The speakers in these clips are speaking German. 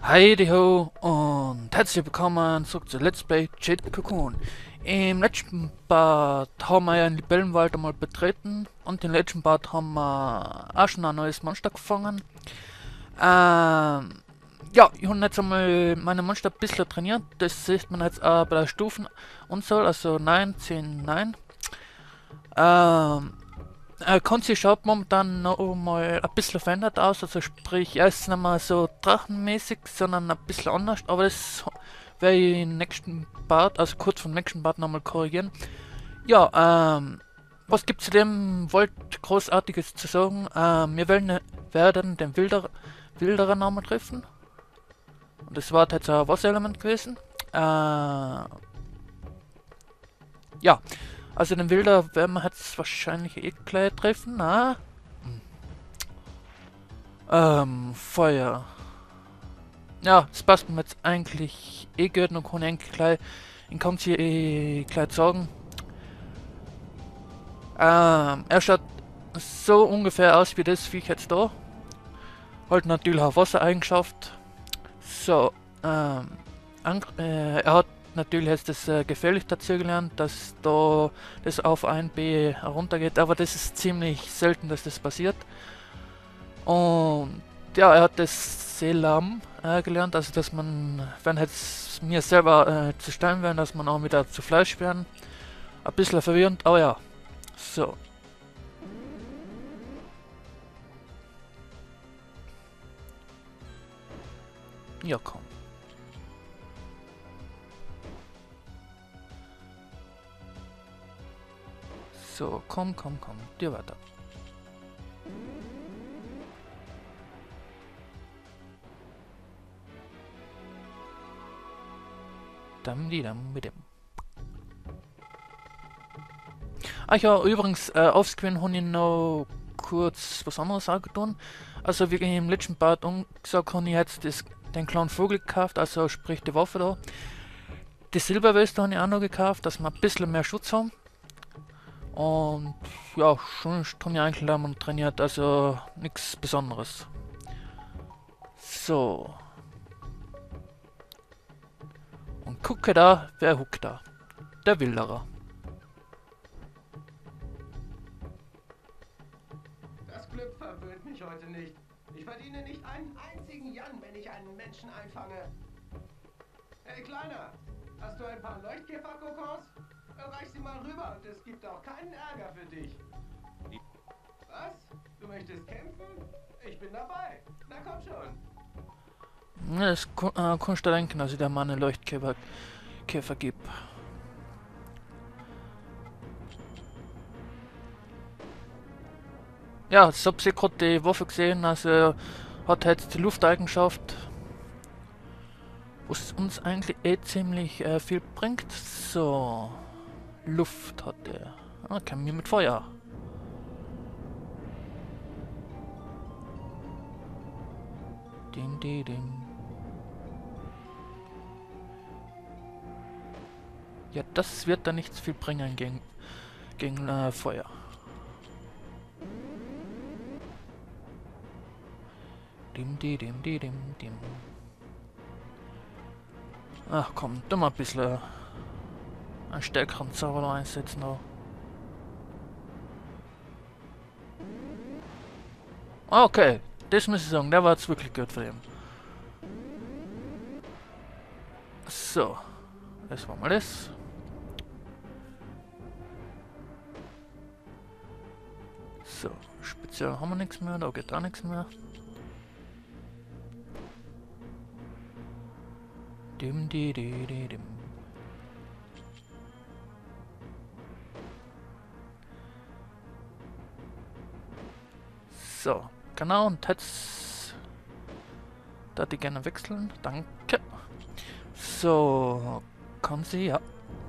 Heidi ho und herzlich willkommen zurück zu Let's Play Jade Cocoon. Im letzten Part haben wir ja den Libellenwald einmal betreten und im letzten Part haben wir auch schon ein neues Monster gefangen. Ja, ich habe jetzt einmal meine Monster ein bisschen trainiert, das sieht man jetzt auch bei der Stufenanzahl, also 9, 10, 9. Konzi schaut momentan noch mal ein bisschen verändert aus, also sprich, er ist nicht mehr so drachenmäßig, sondern ein bisschen anders, aber das werde ich im nächsten Part, also kurz vom nächsten Part nochmal korrigieren. Ja, was gibt's zu dem Volt großartiges zu sagen? Wir werden den Wilderer nochmal treffen. Und das war jetzt ein Wasserelement gewesen. Ja, also den Wilder werden wir jetzt wahrscheinlich eh gleich treffen. Na? Feuer. Ja, das passt mir jetzt eigentlich eh gut und kann eigentlich gleich, ich kann sie eh gleich sagen. Er schaut so ungefähr aus wie das Viech jetzt da. Halt natürlich auch Wassereigenschaft. So, er hat natürlich jetzt das gefährlich dazu gelernt, dass da das auf 1B heruntergeht, aber das ist ziemlich selten, dass das passiert. Und ja, er hat das Selam gelernt, also dass man, wenn jetzt mir selber zu stellen wären, dass man auch wieder zu Fleisch werden. Ein bisschen verwirrend, aber ja. So. Ja, komm. So, komm, dir weiter. Mit dem. Ach ja, übrigens, offscreen habe ich noch kurz was anderes auch getan. Also, wie ich im letzten Part gesagt habe, ich jetzt den kleinen Vogel gekauft, also sprich die Waffe da. Die Silberweste habe ich auch noch gekauft, dass wir ein bisschen mehr Schutz haben. Und ja, schon habe ich eigentlich einmal trainiert, also nichts Besonderes. So. Und gucke da, wer huckt da? Der Wilderer. Das Glück verwöhnt mich heute nicht. Ich verdiene nicht einen einzigen Jan, wenn ich einen Menschen einfange. Hey Kleiner, hast du ein paar Leuchtkäferkokons? Reich sie mal rüber und es gibt auch keinen Ärger für dich. Was? Du möchtest kämpfen? Ich bin dabei. Na komm schon. Ja, das kannst du denken, dass ich der Mann einen Leuchtkäfer gibt. Ja, jetzt habt ihr gerade die Waffe gesehen, also hat jetzt die Lufteigenschaft, was uns eigentlich eh ziemlich viel bringt. So, Luft hat er. Kann mir mit Feuer. Dim. Ja, das wird da nichts viel bringen gegen Feuer. Dim. Ach komm, du mal ein bisschen einen stärkeren Zauber einsetzen noch. Okay, das muss ich sagen, der war jetzt wirklich gut für ihn. So, das war mal das. So, speziell haben wir nichts mehr, da geht auch nichts mehr. Dim. So, genau, und jetzt da die gerne wechseln, danke. So, kann sie, ja.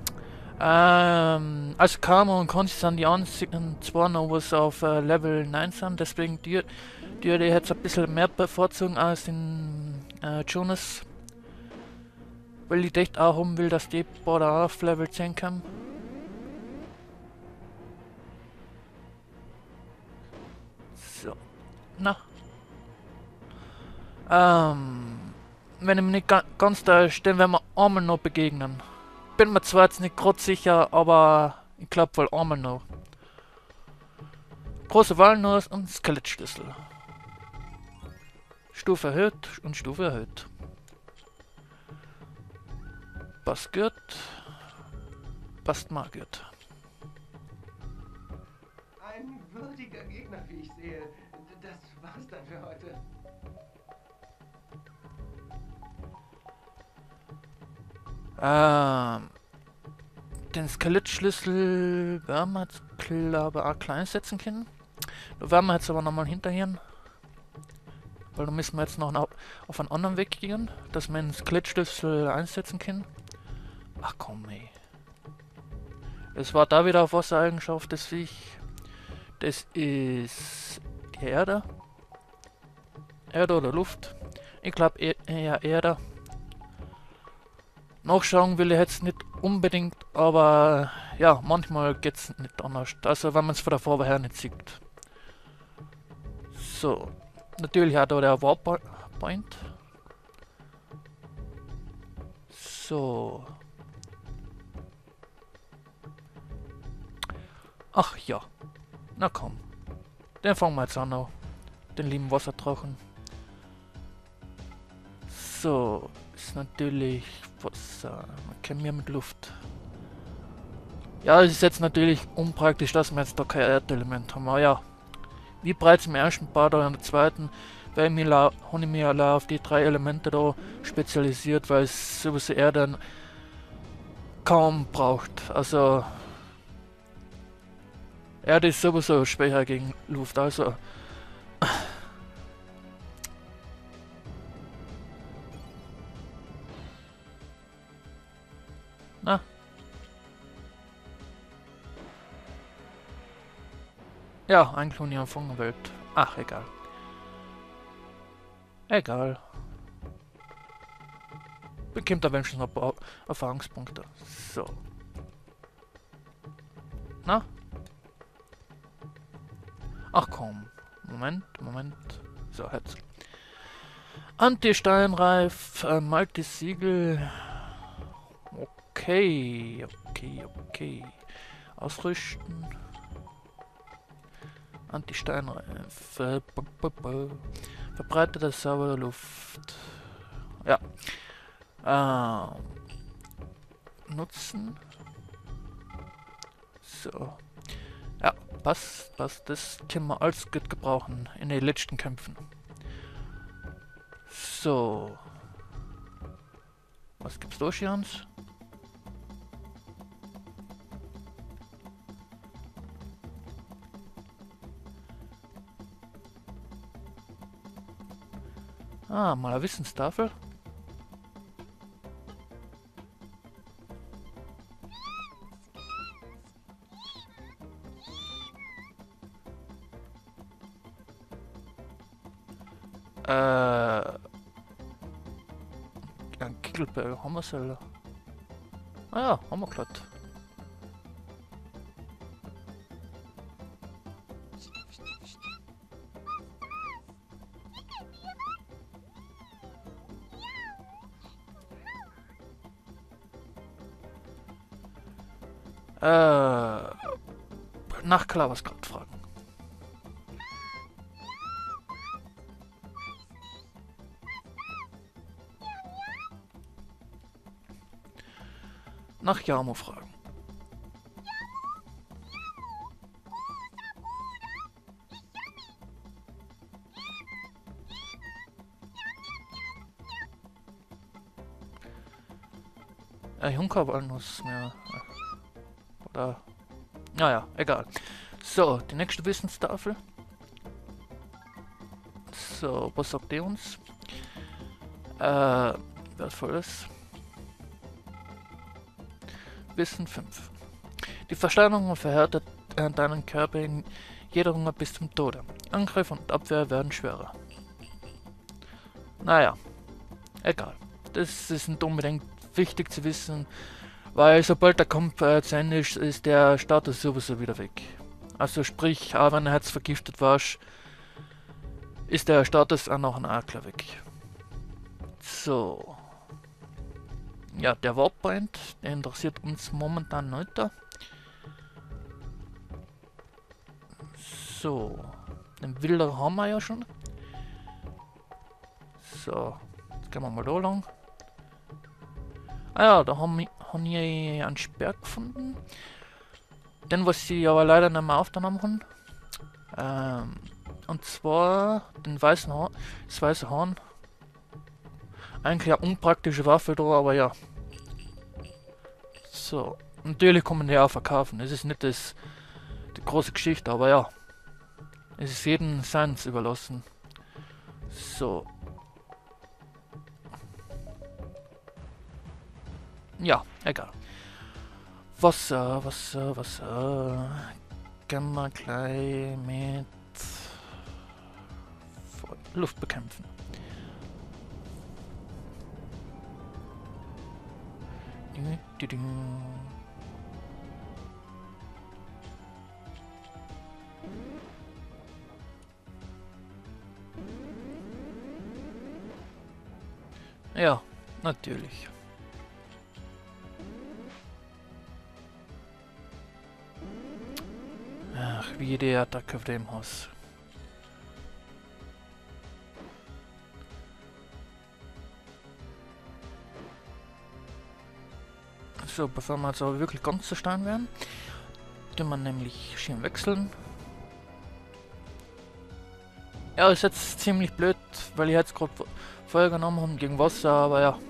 Also Karma und Konzi sind die einzigen zwei noch, was auf Level 9 sind, deswegen die jetzt ein bisschen mehr bevorzugen als den Jonas. Weil ich echt auch haben will, dass die beide auf Level 10 kommen. So. Na. wenn ich mich nicht ganz täusche, den werden wir einmal noch begegnen. Bin mir zwar jetzt nicht gerade sicher, aber ich glaube wohl einmal noch. Große Walnuss und Skelettschlüssel. Stufe erhöht und Stufe erhöht. Passt gut. Passt mal gut. Ein würdiger Gegner, wie ich sehe. Das war's dann für heute. Den Skelettschlüssel werden wir jetzt, glaube ich, auch klein setzen können. Da werden wir jetzt aber nochmal hinterher. Weil da müssen wir jetzt noch auf einen anderen Weg gehen, dass wir den Skelettschlüssel einsetzen können. Ach komm, ey. Es war da wieder auf Wassereigenschaft des Viech. Das ist die Erde. Erde oder Luft. Ich glaube eher Erde. Nachschauen will ich jetzt nicht unbedingt, aber ja, manchmal geht's nicht anders. Also wenn man es von der Farbe her nicht sieht. So. Natürlich hat er der Warpoint. So. Ach ja. Na komm. Den fangen wir jetzt an noch. Den lieben Wasserdrachen. So. Ist natürlich Wasser. Man kennt mehr mit Luft. Ja, es ist jetzt natürlich unpraktisch, dass wir jetzt da kein Erdelement haben. Aber ja. Wie bereits im ersten Part oder im zweiten, habe ich mich auf die 3 Elemente da spezialisiert, weil es sowieso Erde kaum braucht. Also Erde ist sowieso schwächer gegen Luft, also na. Ja, ein Klonier von der Welt. Ach, egal. Egal. Bekommt er wenigstens noch ein paar Erfahrungspunkte. So. Na? Ach komm. Moment. So, jetzt. Anti-Steinreif, Multisiegel. Okay. Ausrüsten. Anti-Steinreif. Verbreitete saubere Luft. Ja. Nutzen. So. Ja, passt. Das können wir alles gut gebrauchen in den letzten Kämpfen. So. Was gibt's durch hier uns? Ah, mal eine Wissenstafel. Ein Kickelberg haben wir selber. Ah ja, haben wir glatt. Nach Klavers gerade fragen. Nach Jamo fragen. Junker Walnuss mehr. Oder. Naja, egal. So, die nächste Wissenstafel. So, was sagt die uns? Wertvolles. Wissen 5. Die Versteinerung verhärtet deinen Körper in jeder Hunger bis zum Tode. Angriff und Abwehr werden schwerer. Naja, egal. Das ist nicht unbedingt wichtig zu wissen, weil sobald der Kampf zu Ende ist, ist der Status sowieso wieder weg. Also sprich, auch wenn er jetzt vergiftet war, ist der Status auch noch ein Akler weg. So. Ja, der Warpoint, der interessiert uns momentan nicht. So. Den Wilder haben wir ja schon. So. Jetzt gehen wir mal da lang. Ah ja, da haben wir einen Sperr gefunden. Den, was sie aber leider nicht mehr aufgenommen haben. Und zwar den das weiße Horn. Eigentlich eine unpraktische Waffe da, aber ja. So. Natürlich kann man die auch verkaufen. Es ist nicht die große Geschichte, aber ja. Es ist jedem seins überlassen. So. Ja, egal. Wasser. Gehen wir gleich mit Luft bekämpfen. Ja, natürlich. Ach, wie die Attacke auf dem Haus. So, bevor wir jetzt aber wirklich ganz zerstört werden, tun wir nämlich schön wechseln. Ja, ist jetzt ziemlich blöd, weil ich jetzt gerade Feuer genommen habe gegen Wasser, aber ja.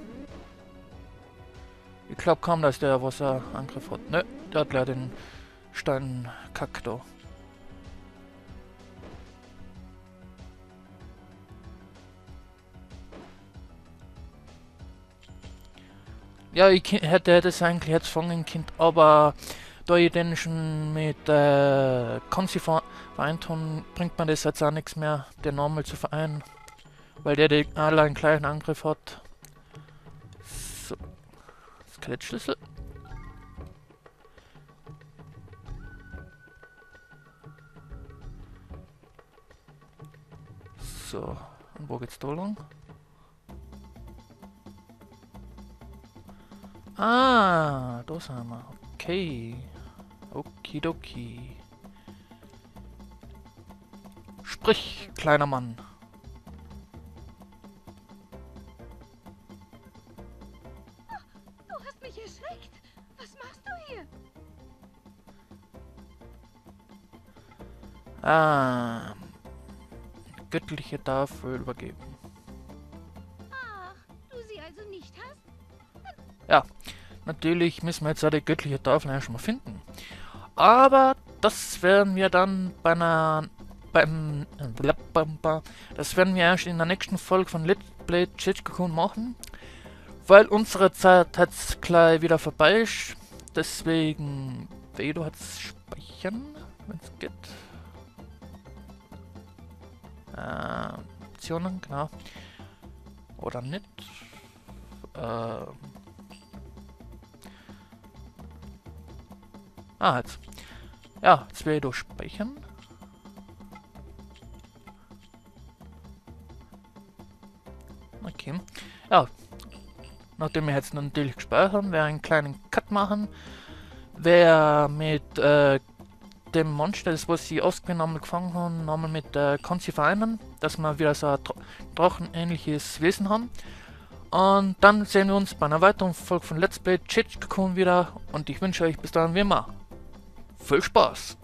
Ich glaube kaum, dass der Wasserangriff hat. Ne, der hat gleich den Steinkack da. Ja, ich hätte das eigentlich jetzt fangen können, aber da ich den schon mit Konzi vereint habe, bringt man das jetzt auch nichts mehr, den normal zu vereinen, weil der alle einen gleichen Angriff hat. So, Skelettschlüssel. So, und wo geht's da lang? Ah, da sind wir. Okay. Okidoki. Sprich, kleiner Mann. Du hast mich erschreckt. Was machst du hier? Ah. Göttliche Tafel übergeben. Ach, du sie also nicht hast? Ja, natürlich müssen wir jetzt auch die göttliche Tafel erstmal finden. Aber das werden wir dann das werden wir erst in der nächsten Folge von Let's Play Chichikun machen. Weil unsere Zeit jetzt gleich wieder vorbei ist. Deswegen Vedo hat speichern, wenn es geht. Optionen, genau. Oder nicht. Jetzt. Ja, jetzt werde ich durch speichern. Okay. Ja. Nachdem wir jetzt natürlich gespeichert haben, werde ich einen kleinen Cut machen. Wer mit dem Monster, das was sie ausgenommen gefangen haben, nochmal mit Konzi vereinen, dass wir wieder so ein drachenähnliches Wesen haben. Und dann sehen wir uns bei einer weiteren Folge von Let's Play Chichikun wieder und ich wünsche euch bis dahin wie immer viel Spaß!